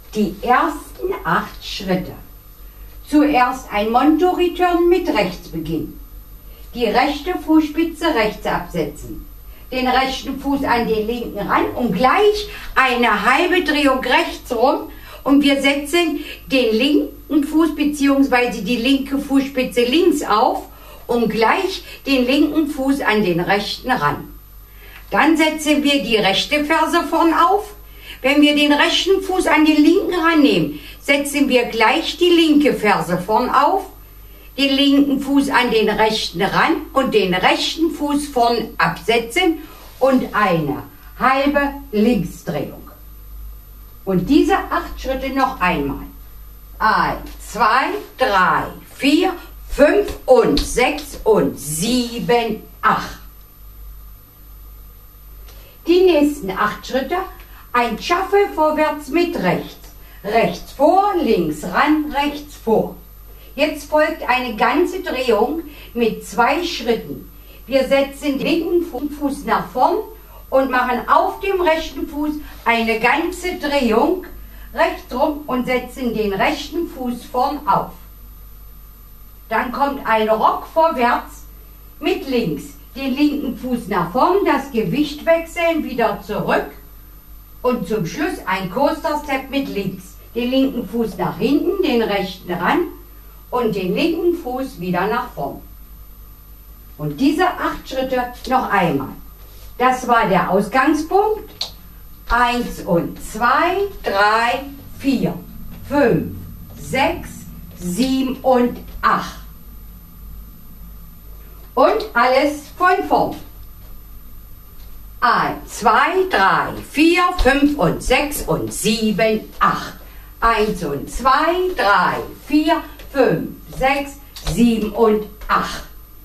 die ersten 8 Schritte. Zuerst ein Monto-Return mit Rechtsbeginn. Die rechte Fußspitze rechts absetzen. Den rechten Fuß an den linken ran und gleich eine halbe Drehung rechts rum. Und wir setzen den linken Fuß bzw. die linke Fußspitze links auf und gleich den linken Fuß an den rechten ran. Dann setzen wir die rechte Ferse vorn auf. Wenn wir den rechten Fuß an den linken rannehmen, setzen wir gleich die linke Ferse vorn auf, den linken Fuß an den rechten ran und den rechten Fuß vorn absetzen und eine halbe Linksdrehung. Und diese 8 Schritte noch einmal. 1, 2, 3, 4, 5 und 6 und 7, 8. Die nächsten 8 Schritte, ein Shuffle vorwärts mit rechts. Rechts vor, links ran, rechts vor. Jetzt folgt eine ganze Drehung mit 2 Schritten. Wir setzen den linken Fuß nach vorn und machen auf dem rechten Fuß eine ganze Drehung rechts rum und setzen den rechten Fuß vorn auf. Dann kommt ein Rock vorwärts mit links. Den linken Fuß nach vorn, das Gewicht wechseln, wieder zurück und zum Schluss ein Coaster Step mit links. Den linken Fuß nach hinten, den rechten ran und den linken Fuß wieder nach vorn. Und diese 8 Schritte noch einmal. Das war der Ausgangspunkt. 1 und 2, 3, 4, 5, 6, 7 und 8. Und alles von vorn. 1, 2, 3, 4, 5 und 6 und 7, 8. 1 und 2, 3, 4, 5, 6, 7 und 8.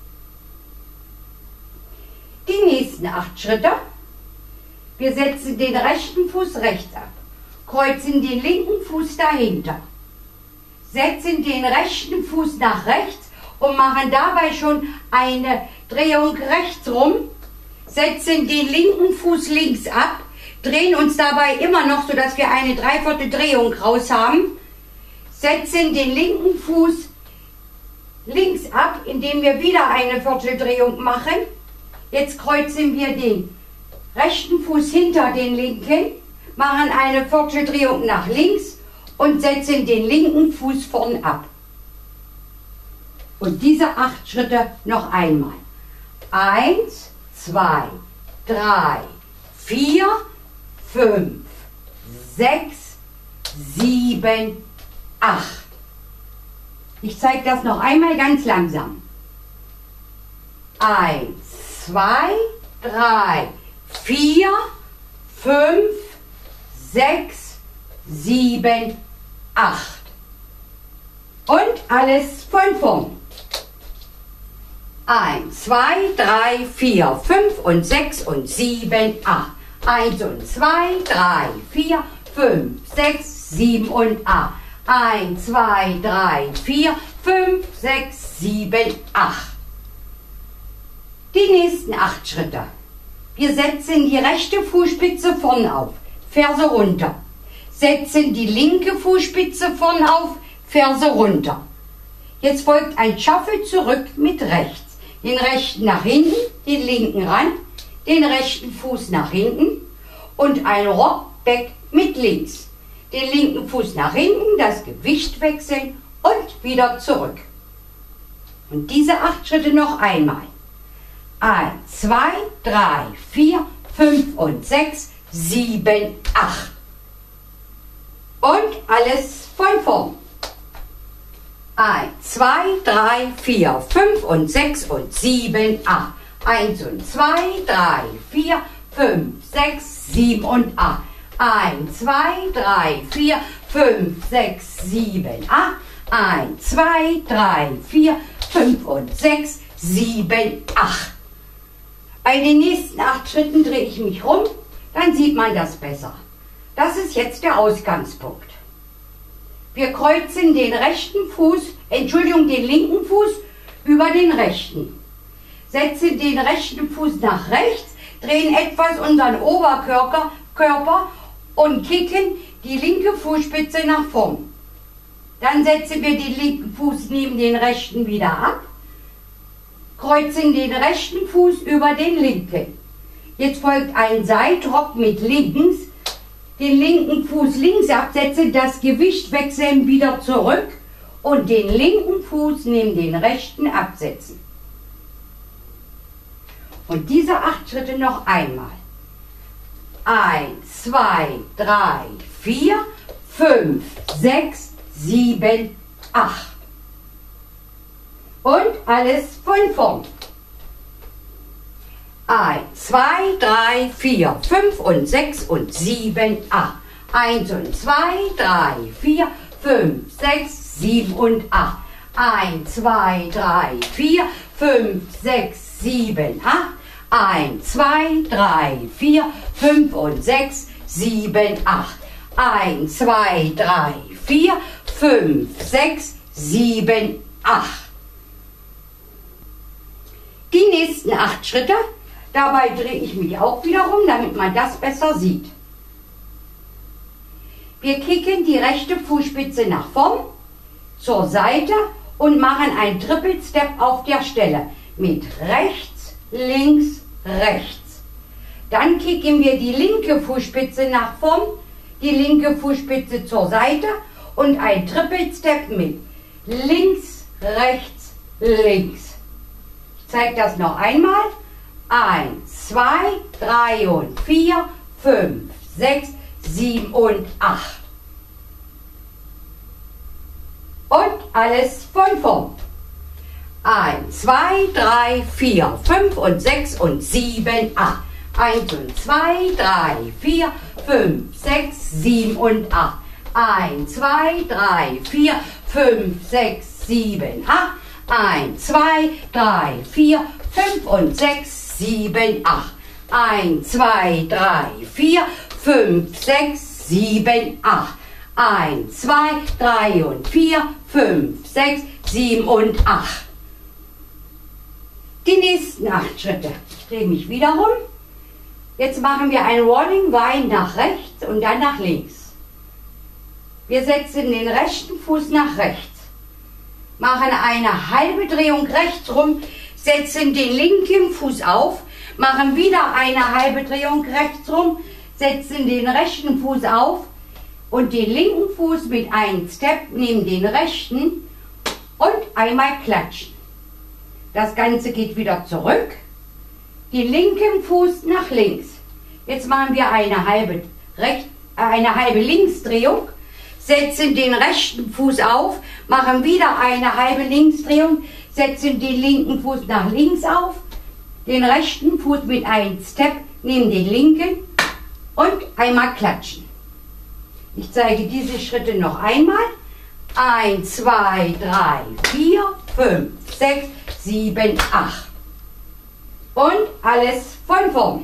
Die nächsten 8 Schritte. Wir setzen den rechten Fuß rechts ab, kreuzen den linken Fuß dahinter, setzen den rechten Fuß nach rechts und machen dabei schon eine Drehung rechts rum, setzen den linken Fuß links ab, drehen uns dabei immer noch, sodass wir eine Dreiviertel Drehung raus haben, setzen den linken Fuß links ab, indem wir wieder eine Vierteldrehung machen. Jetzt kreuzen wir den rechten Fuß hinter den linken, machen eine Vierteldrehung nach links und setzen den linken Fuß vorn ab. Und diese 8 Schritte noch einmal. 1, 2, 3, 4, 5, 6, 7, 8. Ich zeige das noch einmal ganz langsam. 1, 2, 3, 4, 5, 6, 7, 8. Und alles von vorn. 1, 2, 3, 4, 5 und 6 und 7, 8. 1 und 2, 3, 4, 5, 6, 7 und 8. 1, 2, 3, 4, 5, 6, 7, 8. Die nächsten 8 Schritte. Wir setzen die rechte Fußspitze vorn auf, Ferse runter. Setzen die linke Fußspitze vorn auf, Ferse runter. Jetzt folgt ein Shuffle zurück mit rechts. Den rechten nach hinten, den linken ran, den rechten Fuß nach hinten und ein Rockback mit links. Den linken Fuß nach hinten, das Gewicht wechseln und wieder zurück. Und diese 8 Schritte noch einmal. 1, 2, 3, 4, 5 und 6, 7, 8. Und alles von vorn. 1, 2, 3, 4, 5 und 6 und 7, 8. 1 und 2, 3, 4, 5, 6, 7 und 8. 1, 2, 3, 4, 5, 6, 7, 8. 1, 2, 3, 4, 5 und 6, 7, 8. Bei den nächsten 8 Schritten drehe ich mich rum, dann sieht man das besser. Das ist jetzt der Ausgangspunkt. Wir kreuzen den den linken Fuß über den rechten. Setzen den rechten Fuß nach rechts, drehen etwas unseren Oberkörper und kicken die linke Fußspitze nach vorn. Dann setzen wir den linken Fuß neben den rechten wieder ab, kreuzen den rechten Fuß über den linken. Jetzt folgt ein Side-Drop mit links, den linken Fuß links absetzen, das Gewicht wechseln wieder zurück und den linken Fuß neben den rechten absetzen. Und diese 8 Schritte noch einmal. 1, 2, 3, 4, 5, 6, 7, 8. Und alles von vorn. 1, 2, 3, 4, 5 und 6 und 7, 8. 1 und 2, 3, 4, 5, 6, 7 und 8. 1, 2, 3, 4, 5, 6, 7, 8. 1, 2, 3, 4, 5 und 6, 7, 8. 1, 2, 3, 4, 5, 6, 7, 8. Die nächsten 8 Schritte, dabei drehe ich mich auch wieder rum, damit man das besser sieht. Wir kicken die rechte Fußspitze nach vorn, zur Seite und machen einen Triple Step auf der Stelle mit rechts, links, rechts. Dann kicken wir die linke Fußspitze nach vorn, die linke Fußspitze zur Seite und ein Triple Step mit links, rechts, links. Ich zeige das noch einmal. 1, 2, 3 und 4, 5, 6, 7 und 8. Und alles von vorn. 1, 2, 3, 4, 5 und 6 und 7, 8. 1 und 2, 3, 4, 5, 6, 7 und 8. 1, 2, 3, 4, 5, 6, 7, 8. 1, 2, 3, 4, 5 und 6, 7, 8. 1, 2, 3, 4, 5, 6, 7, 8. 1, 2, 3 und 4, 5, 6, 7 und 8. Die nächsten 8 Schritte. Ich drehe mich wieder rum. Jetzt machen wir ein Rolling Vine nach rechts und dann nach links. Wir setzen den rechten Fuß nach rechts, machen eine halbe Drehung rechts rum, setzen den linken Fuß auf, machen wieder eine halbe Drehung rechts rum, setzen den rechten Fuß auf und den linken Fuß mit einem Step neben den rechten und einmal klatschen. Das Ganze geht wieder zurück, den linken Fuß nach links. Jetzt machen wir eine halbe Linksdrehung, setzen den rechten Fuß auf, machen wieder eine halbe Linksdrehung, setzen den linken Fuß nach links auf, den rechten Fuß mit einem Step neben den linken und einmal klatschen. Ich zeige diese Schritte noch einmal. 1, 2, 3, 4, 5, 6, 7, 8. Und alles von vorn.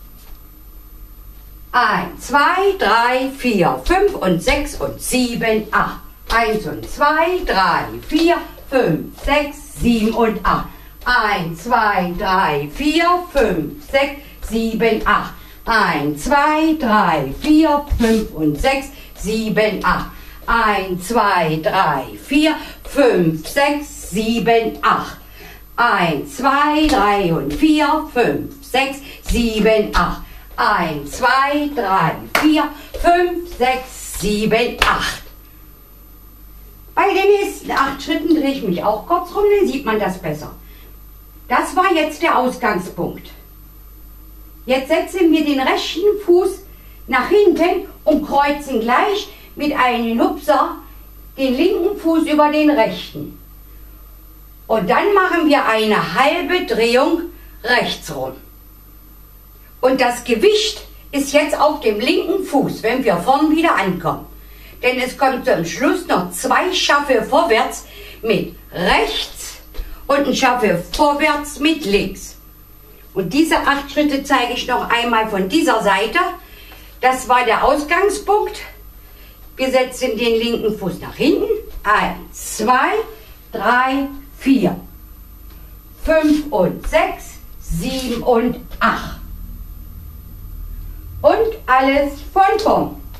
1, 2, 3, 4, 5 und 6 und 7, 8. 1 und 2, 3, 4, 5, 6, 7 und 8. 1, 2, 3, 4, 5, 6, 7, 8. 1, 2, 3, 4, 5 und 6, 7, 8. 1, 2, 3, 4, 5, 6, 7, 8. 1, 2, 3 und 4, 5, 6, 7, 8. 1, 2, 3, 4, 5, 6, 7, 8. Bei den nächsten 8 Schritten drehe ich mich auch kurz rum, dann sieht man das besser. Das war jetzt der Ausgangspunkt. Jetzt setzen wir den rechten Fuß nach hinten und kreuzen gleich mit einem Nupser den linken Fuß über den rechten. Und dann machen wir eine halbe Drehung rechts rum. Und das Gewicht ist jetzt auf dem linken Fuß, wenn wir vorn wieder ankommen. Denn es kommt zum Schluss noch 2 Schaffe vorwärts mit rechts und ein Schaffe vorwärts mit links. Und diese 8 Schritte zeige ich noch einmal von dieser Seite. Das war der Ausgangspunkt. Wir setzen den linken Fuß nach hinten. 1, 2, 3, 4, 5 und 6, 7 und 8. Und alles von vorn.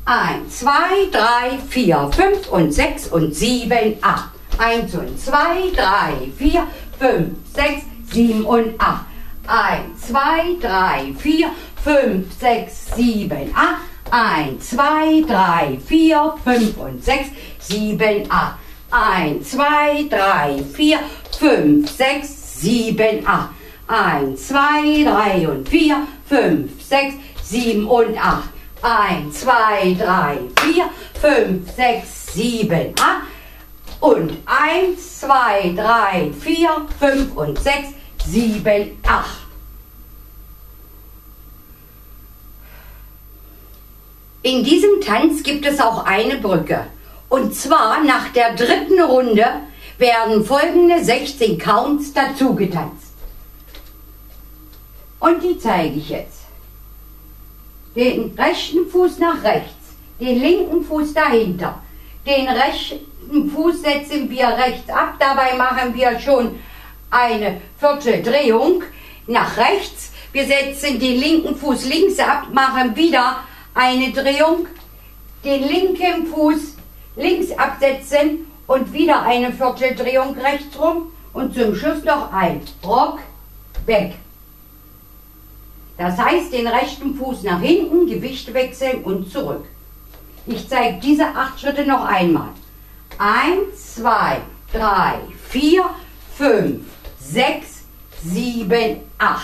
1, 2, 3, 4, 5 und 6 und 7, 8. 1 und 2, 3, 4, 5, 6, 7 und 8. 1, 2, 3, 4, 5, 6, 7, 8. 1, 2, 3, 4, 5 und 6, 7, 8. 1, 2, 3, 4, 5, 6, 7, 8. 1, 2, 3 und 4, 5, 6, 7 und 8. 1, 2, 3, 4, 5, 6, 7, 8. Und 1, 2, 3, 4, 5 und 6, 7, 8. In diesem Tanz gibt es auch eine Brücke. Und zwar nach der dritten Runde werden folgende 16 Counts dazu getanzt. Und die zeige ich jetzt. Den rechten Fuß nach rechts, den linken Fuß dahinter. Den rechten Fuß setzen wir rechts ab, dabei machen wir schon eine Vierteldrehung nach rechts. Wir setzen den linken Fuß links ab, machen wieder eine Drehung, den linken Fuß links absetzen und wieder eine Vierteldrehung rechts rum und zum Schluss noch ein Rock, Back. Das heißt, den rechten Fuß nach hinten, Gewicht wechseln und zurück. Ich zeige diese 8 Schritte noch einmal. 1, 2, 3, 4, 5, 6, 7, 8.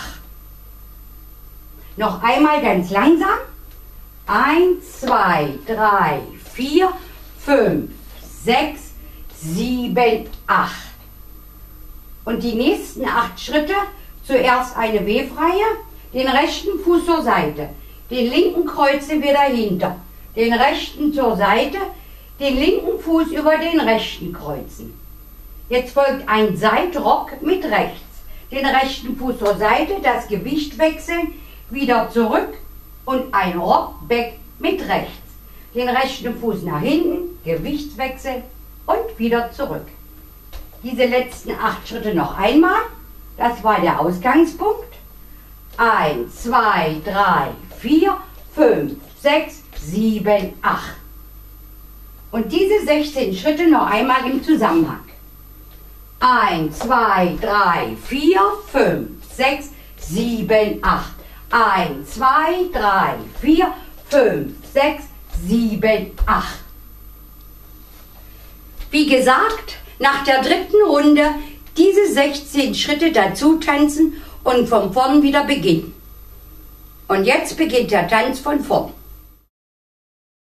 Noch einmal ganz langsam. 1, 2, 3, 4, 5, 6, 7, 8. Und die nächsten 8 Schritte, zuerst eine W-Freie, den rechten Fuß zur Seite, den linken kreuzen wir dahinter, den rechten zur Seite, den linken Fuß über den rechten kreuzen. Jetzt folgt ein Seitrock mit rechts, den rechten Fuß zur Seite, das Gewicht wechseln, wieder zurück und ein Rockback mit rechts. Den rechten Fuß nach hinten, Gewichtswechsel und wieder zurück. Diese letzten 8 Schritte noch einmal. Das war der Ausgangspunkt. 1, 2, 3, 4, 5, 6, 7, 8. Und diese 16 Schritte noch einmal im Zusammenhang. 1, 2, 3, 4, 5, 6, 7, 8. 1, 2, 3, 4, 5, 6, 7, 8. Wie gesagt, nach der dritten Runde diese 16 Schritte dazu tanzen und von vorn wieder beginnen. Und jetzt beginnt der Tanz von vorn.